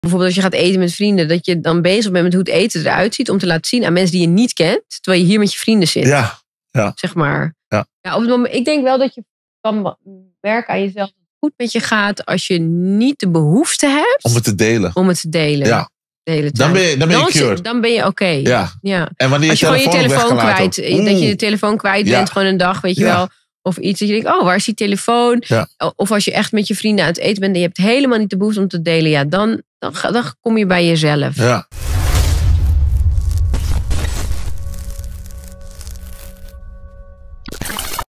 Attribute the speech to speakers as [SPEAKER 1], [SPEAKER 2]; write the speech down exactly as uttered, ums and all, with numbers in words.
[SPEAKER 1] Bijvoorbeeld als je gaat eten met vrienden, dat je dan bezig bent met hoe het eten eruit ziet, om te laten zien aan mensen die je niet kent, terwijl je hier met je vrienden zit.
[SPEAKER 2] Ja, ja.
[SPEAKER 1] Zeg maar.
[SPEAKER 2] Ja.
[SPEAKER 1] Ja, op het moment, ik denk wel dat je kan merken aan jezelf dat het goed met je gaat als je niet de behoefte hebt
[SPEAKER 2] Om het te delen.
[SPEAKER 1] Om het te delen.
[SPEAKER 2] Ja.
[SPEAKER 1] De hele tijd.
[SPEAKER 2] Dan ben je, dan ben je
[SPEAKER 1] dan,
[SPEAKER 2] cured.
[SPEAKER 1] Dan ben je oké. Okay.
[SPEAKER 2] Ja.
[SPEAKER 1] Ja.
[SPEAKER 2] En wanneer
[SPEAKER 1] als je
[SPEAKER 2] je
[SPEAKER 1] gewoon je telefoon kwijt,
[SPEAKER 2] ook.
[SPEAKER 1] dat je de telefoon kwijt
[SPEAKER 2] Ja.
[SPEAKER 1] bent, gewoon een dag, weet je
[SPEAKER 2] Ja.
[SPEAKER 1] wel. Of iets dat je denkt, oh, waar is die telefoon?
[SPEAKER 2] Ja.
[SPEAKER 1] Of als je echt met je vrienden aan het eten bent en je hebt helemaal niet de behoefte om te delen. Ja, dan, dan, dan kom je bij jezelf.
[SPEAKER 2] Ja.